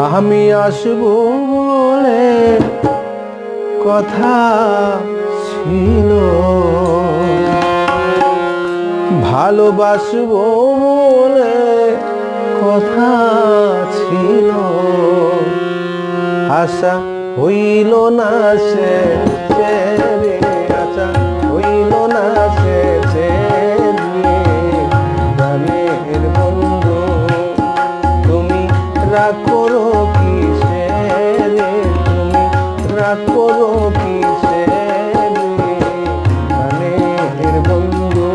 আমি আসবো বলে কথা ছিল, ভালোবাসবো বলে কথা ছিল, আশা হইল না সে রে, আশা হইল না সে প্রাণের বন্ধু তুমি রাগ করো কিসে রে, তুমি রাগ করো কিসে রে প্রাণের বন্ধু।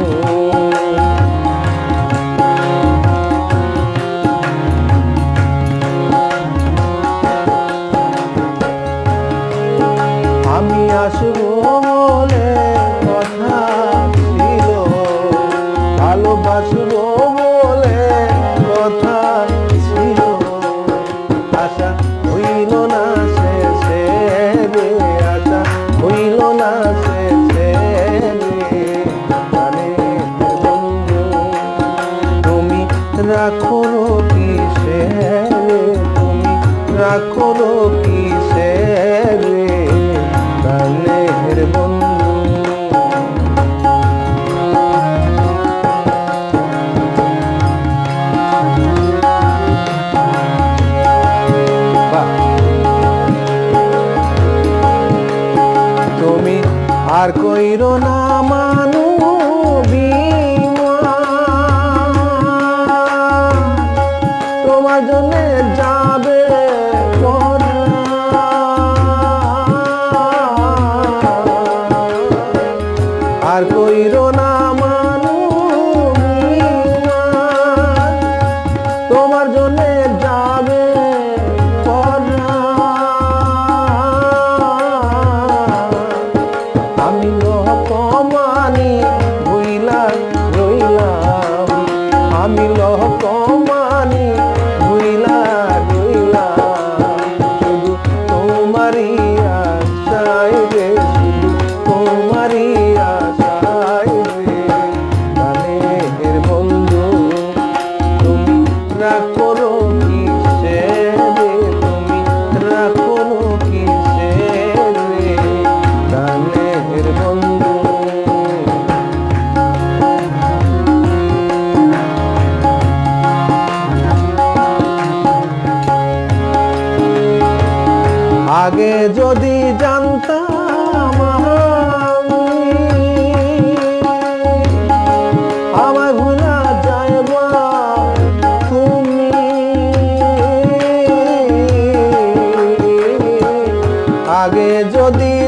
আমি আসবো বলে কথা ছিল, ভালোবাসবো বলে কথা ছিল, আশা হইল না সে রে, আশা হইল না সে রে প্রাণের বন্ধু তুমি রাখো কিসে রে, তুমি রাখো কিসে রে প্রাণের বন্ধু। তুমি আর কইরো না মানু তোমার জন্য যাবে আর কইরো না মানু তোমার জন্য যাবে আমি লোকমানি ভুইলা রইলাম, আমি লোকমানি ভুইলা রইলাম, শুধু তোমারই আশায় রে, শুধু তোমারই আশায় রে প্রাণের বন্ধু তুমি রাগ করো কিসে রে, তুমি রাগ করো কিসে রে প্রাণের বন্ধু। আগে যদি জানতাম আমায় ভুলা যাইবা তুমি, আগে যদি